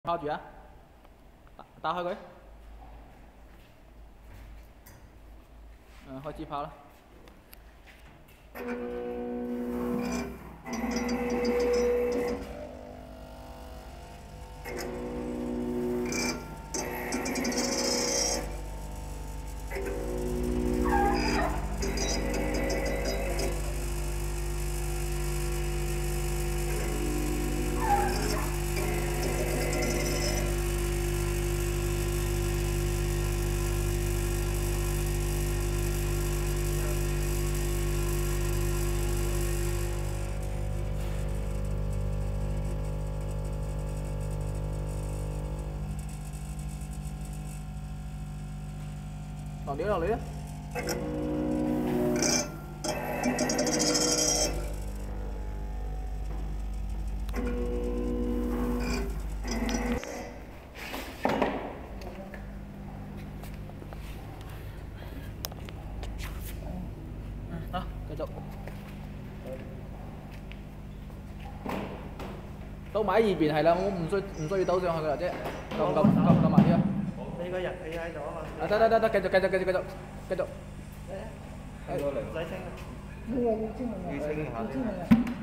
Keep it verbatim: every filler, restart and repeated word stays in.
泡住啊！打打開佢。嗯，開始泡啦。落料落嚟啊！好，繼續。倒埋喺二邊係啦，我唔需唔需要倒上去㗎啦，啫。撳撳撳撳埋啲啊！ 你個人企喺度啊嘛。 啊得得得得，繼續繼續繼續繼續繼續。 唔使清啊。 要清啊！ 要清下先。